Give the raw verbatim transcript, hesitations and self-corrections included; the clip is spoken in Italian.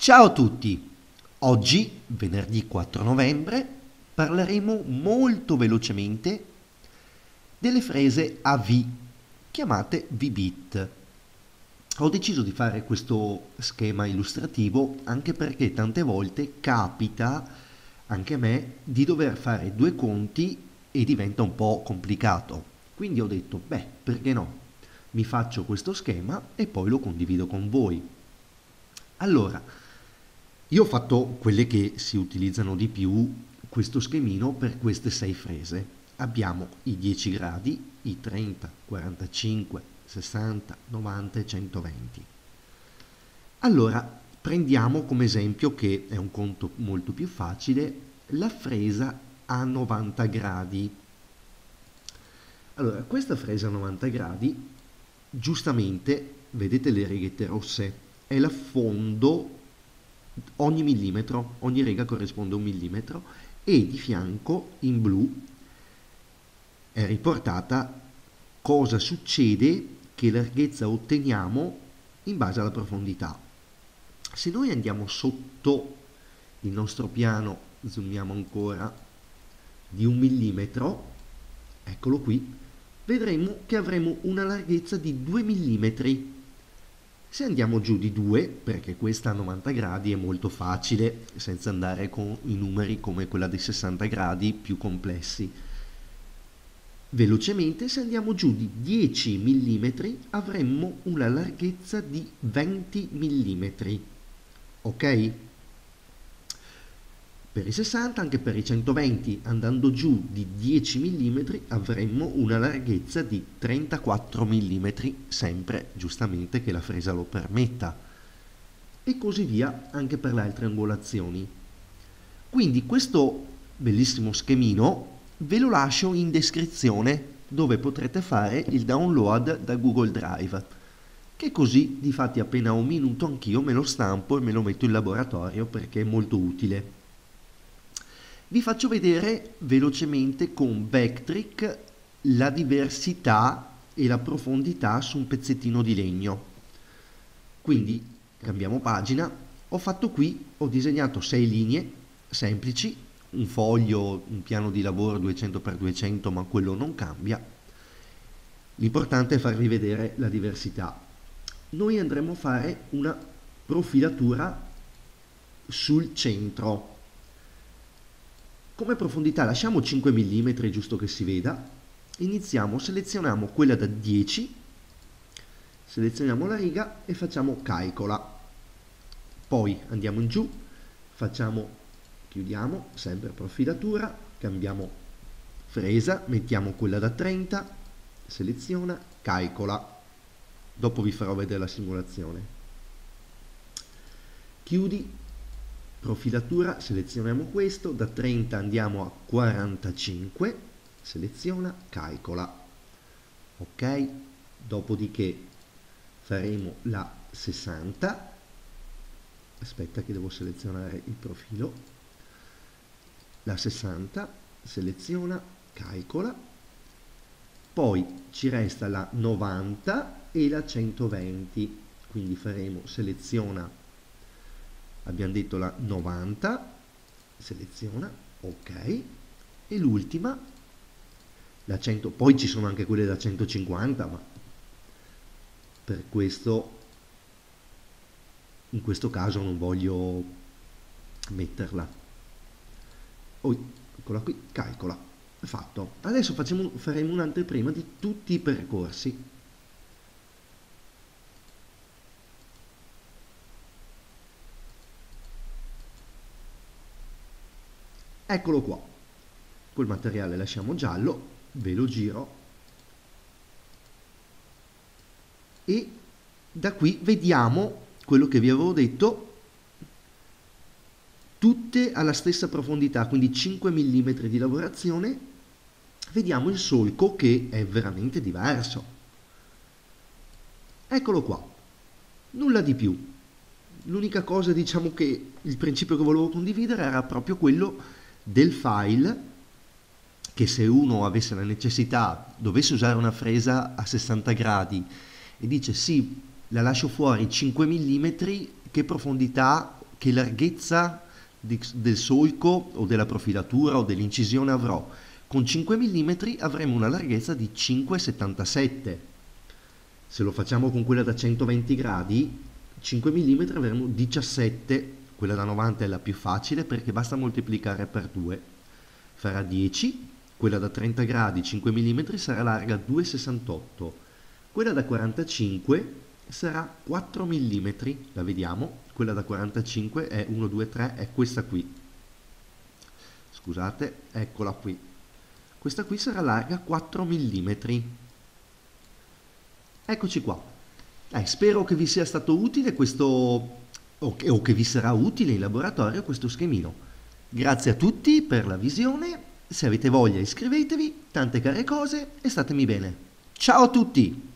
Ciao a tutti! Oggi, venerdì quattro novembre, parleremo molto velocemente delle frese A V, chiamate V-bit. Ho deciso di fare questo schema illustrativo anche perché tante volte capita anche a me di dover fare due conti e diventa un po' complicato. Quindi ho detto, beh, perché no? Mi faccio questo schema e poi lo condivido con voi. Allora, io ho fatto quelle che si utilizzano di più, questo schemino per queste sei frese. Abbiamo i dieci gradi, i trenta, quarantacinque, sessanta, novanta e centoventi. Allora, prendiamo come esempio, che è un conto molto più facile, la fresa a novanta gradi. Allora, questa fresa a novanta gradi, giustamente, vedete le righette rosse, è l'affondo, ogni millimetro, ogni riga corrisponde a un millimetro, e di fianco, in blu, è riportata cosa succede, che larghezza otteniamo in base alla profondità. Se noi andiamo sotto il nostro piano, zoomiamo ancora, di un millimetro, eccolo qui, vedremo che avremo una larghezza di due millimetri. Se andiamo giù di due, perché questa a novanta gradi è molto facile, senza andare con i numeri come quella dei sessanta gradi più complessi. Velocemente, se andiamo giù di dieci millimetri, avremmo una larghezza di venti millimetri. Ok? Per i sessanta, anche per i centoventi, andando giù di dieci millimetri, avremmo una larghezza di trentaquattro millimetri, sempre giustamente che la fresa lo permetta. E così via anche per le altre angolazioni. Quindi questo bellissimo schemino ve lo lascio in descrizione, dove potrete fare il download da Google Drive, che così difatti appena un minuto anch'io me lo stampo e me lo metto in laboratorio perché è molto utile. Vi faccio vedere velocemente con Vectric la diversità e la profondità su un pezzettino di legno. Quindi cambiamo pagina. Ho fatto qui, ho disegnato sei linee semplici, un foglio, un piano di lavoro duecento per duecento, ma quello non cambia. L'importante è farvi vedere la diversità. Noi andremo a fare una profilatura sul centro. Come profondità lasciamo cinque millimetri, giusto che si veda. Iniziamo, selezioniamo quella da dieci, selezioniamo la riga e facciamo calcola. Poi andiamo in giù, facciamo, chiudiamo, sempre profilatura, cambiamo fresa, mettiamo quella da trenta, seleziona, calcola. Dopo vi farò vedere la simulazione. Chiudi, profilatura, selezioniamo questo, da trenta andiamo a quarantacinque, seleziona, calcola. Ok, dopodiché faremo la sessanta, aspetta che devo selezionare il profilo, la sessanta, seleziona, calcola, poi ci resta la novanta e la centoventi, quindi faremo seleziona, abbiamo detto la novanta, seleziona, ok, e l'ultima, la cento, poi ci sono anche quelle da centocinquanta, ma per questo, in questo caso non voglio metterla. Oh, eccola qui, calcola, fatto. Adesso facciamo, faremo un'anteprima di tutti i percorsi. Eccolo qua, quel materiale lasciamo giallo, ve lo giro e da qui vediamo quello che vi avevo detto, tutte alla stessa profondità, quindi cinque millimetri di lavorazione. Vediamo il solco che è veramente diverso. Eccolo qua, nulla di più. L'unica cosa, diciamo, che il principio che volevo condividere era proprio quello del file, che se uno avesse la necessità, dovesse usare una fresa a sessanta gradi e dice sì, la lascio fuori cinque millimetri, che profondità che larghezza di, del solco o della profilatura o dell'incisione avrò? Con cinque millimetri avremo una larghezza di cinque virgola settantasette. Se lo facciamo con quella da centoventi gradi, cinque millimetri avremo diciassette. Quella da novanta è la più facile perché basta moltiplicare per due. Farà dieci. Quella da trenta gradi, cinque millimetri, sarà larga due virgola sessantotto. Quella da quarantacinque sarà quattro millimetri. La vediamo. Quella da quarantacinque è uno, due, tre, è questa qui. Scusate, eccola qui. Questa qui sarà larga quattro millimetri. Eccoci qua. Eh, spero che vi sia stato utile questo, o che, o che vi sarà utile in laboratorio questo schemino. Grazie a tutti per la visione. Se avete voglia iscrivetevi, tante care cose e statemi bene. Ciao a tutti!